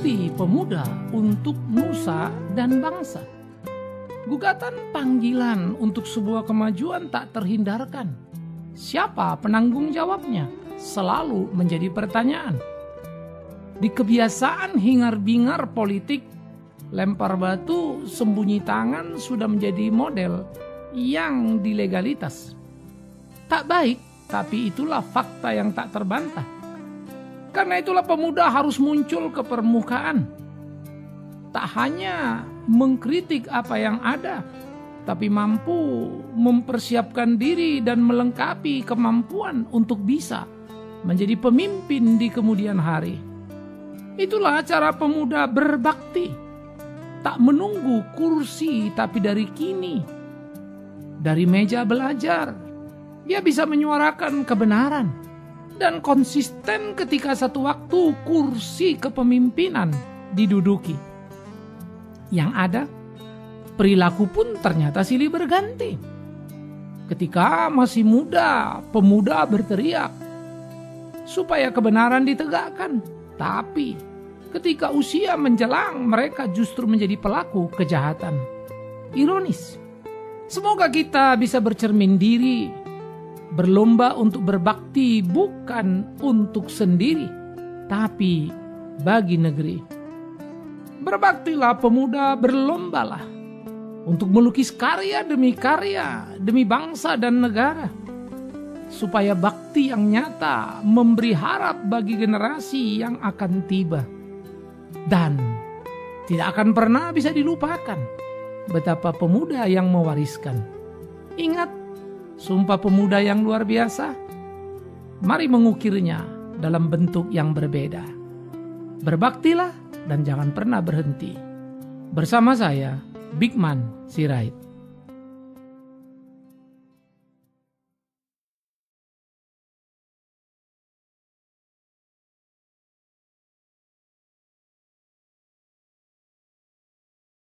berbakti pemuda untuk nusa dan bangsa. Gugatan panggilan untuk sebuah kemajuan tak terhindarkan. Siapa penanggung jawabnya? Selalu menjadi pertanyaan. Di kebiasaan hingar-bingar politik, lempar batu, sembunyi tangan sudah menjadi model yang dilegalitas. Tak baik, tapi itulah fakta yang tak terbantah. Karena itulah pemuda harus muncul ke permukaan. Tak hanya mengkritik apa yang ada, tapi mampu mempersiapkan diri dan melengkapi kemampuan untuk bisa menjadi pemimpin di kemudian hari. Itulah cara pemuda berbakti. Tak menunggu kursi, tapi dari kini, dari meja belajar, dia bisa menyuarakan kebenaran dan konsisten ketika satu waktu kursi kepemimpinan diduduki. Yang ada, perilaku pun ternyata silih berganti. Ketika masih muda, pemuda berteriak supaya kebenaran ditegakkan. Tapi ketika usia menjelang, mereka justru menjadi pelaku kejahatan. Ironis. Semoga kita bisa bercermin diri, berlomba untuk berbakti bukan untuk sendiri, tapi bagi negeri. Berbaktilah pemuda, berlombalah untuk melukis karya, demi bangsa dan negara. Supaya bakti yang nyata memberi harap bagi generasi yang akan tiba. Dan tidak akan pernah bisa dilupakan betapa pemuda yang mewariskan. Ingat, Sumpah Pemuda yang luar biasa. Mari mengukirnya dalam bentuk yang berbeda. Berbaktilah dan jangan pernah berhenti. Bersama saya, Bigman Sirait.